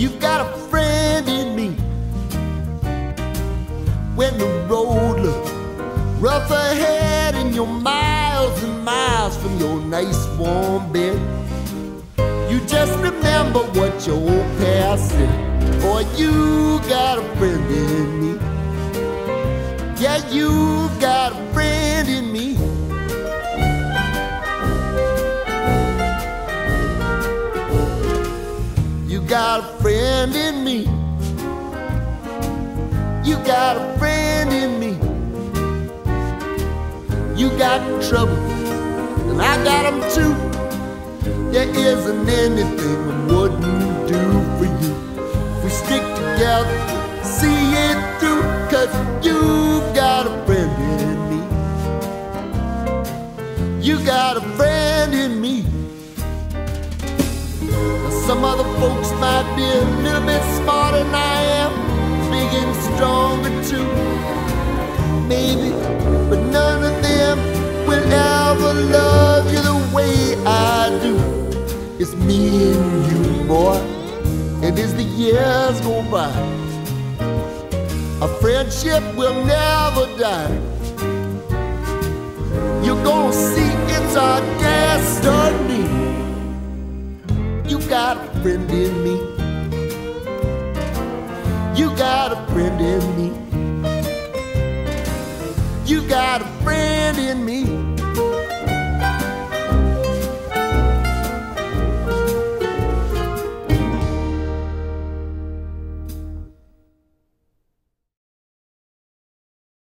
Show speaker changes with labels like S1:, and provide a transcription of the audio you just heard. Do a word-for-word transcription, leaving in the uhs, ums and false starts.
S1: You've got a friend in me. When the road looks rough ahead and you're miles and miles from your nice warm bed, you just remember what your old past said. Boy, you got a friend in me. Yeah, you got a friend in me. You got a friend in me. You got a friend in me. You got trouble, and I got them too. There isn't anything I wouldn't do for you. If we stick together, see it through, 'cause you've got a friend in me. You got a friend in me. Now, some other folks might be a little bit smarter than I am, big and stronger too, maybe, but none of them will ever love you the way I do. It's me and you, boy, and as the years go by, our friendship will never die. You're gonna see it's our destiny. You got a friend in me. You got a friend in me. You got a friend in me.